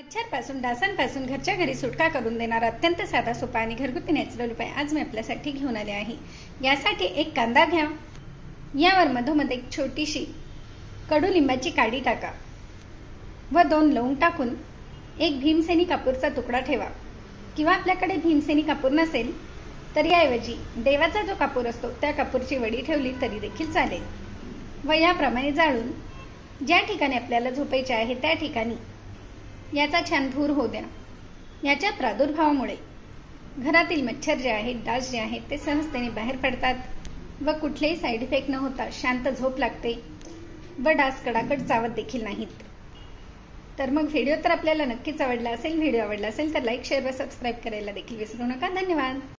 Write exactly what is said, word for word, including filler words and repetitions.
मच्छरपासून डासांपासून घरच्या घरी सुटका करून देणारा अत्यंत साधा सोपा आणि घरगुती नॅचरल उपाय आज मी आपल्यासाठी घेऊन आले आहे। यासाठी एक कांदा घ्या, यावर मधोमध एक छोटीशी कडुलिंबाची काडी टाका व दोन लवंग टाकून एक भीमसेनी कापूरचा तुकडा ठेवा, किंवा आपल्याकडे भीमसेनी कापूर नसेल तर याऐवजी देवाचा जो कापूर असतो त्या कापूरची वडी ठेवली तरी देखील चालेल व याप्रमाणे जाळून ज्या ठिकाणी आपल्याला झोपायचे आहे त्या ठिकाणी याचा छान धूर होऊ द्या। याच्या प्रादुर्भावामुळे घरातील मच्छर जे आहेत, डास जे आहेत ते सहजतेने बाहेर पडतात व कुठलेही साईड इफेक्ट न होता शांत झोप लागते व डास कडाकड चावत देखील नाहीत। तर मग व्हिडिओ तर आपल्याला नक्कीच आवडला असेल। व्हिडिओ आवडला असेल तर लाईक, शेअर व सबस्क्राईब करायला देखील विसरू नका। धन्यवाद।